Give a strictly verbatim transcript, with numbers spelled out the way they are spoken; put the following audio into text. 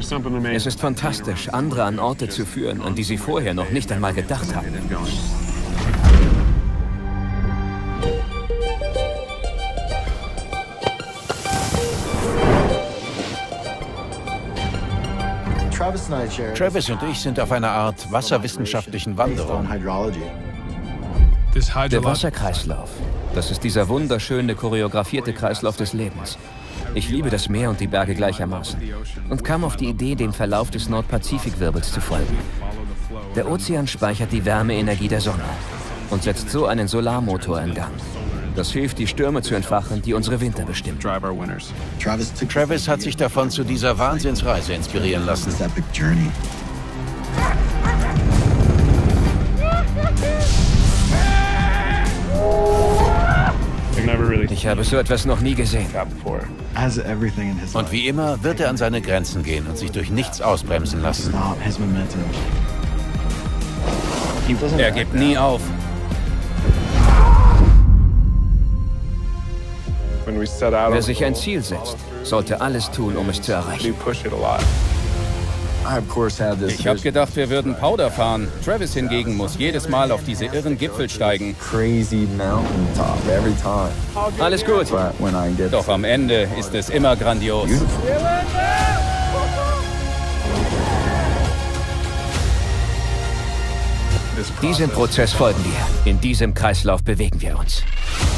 Es ist fantastisch, andere an Orte zu führen, an die sie vorher noch nicht einmal gedacht haben. Travis und ich sind auf einer Art wasserwissenschaftlichen Wanderung. Der Wasserkreislauf. Das ist dieser wunderschöne, choreografierte Kreislauf des Lebens. Ich liebe das Meer und die Berge gleichermaßen und kam auf die Idee, dem Verlauf des Nordpazifikwirbels zu folgen. Der Ozean speichert die Wärmeenergie der Sonne und setzt so einen Solarmotor in Gang. Das hilft, die Stürme zu entfachen, die unsere Winter bestimmen. Travis hat sich davon zu dieser Wahnsinnsreise inspirieren lassen. Ich habe so etwas noch nie gesehen. Und wie immer wird er an seine Grenzen gehen und sich durch nichts ausbremsen lassen. Er gibt nie auf. Wer sich ein Ziel setzt, sollte alles tun, um es zu erreichen. Ich habe gedacht, wir würden Powder fahren. Travis hingegen muss jedes Mal auf diese irren Gipfel steigen. Alles gut. Doch am Ende ist es immer grandios. Diesem Prozess folgen wir. In diesem Kreislauf bewegen wir uns.